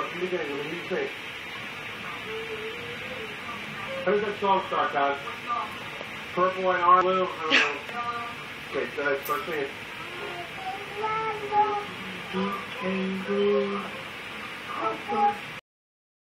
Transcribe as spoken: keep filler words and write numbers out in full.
from the beginning. Let me hear you sing. How does that song start, guys? Purple and orange, blue. Okay, go ahead. Start singing. And blue.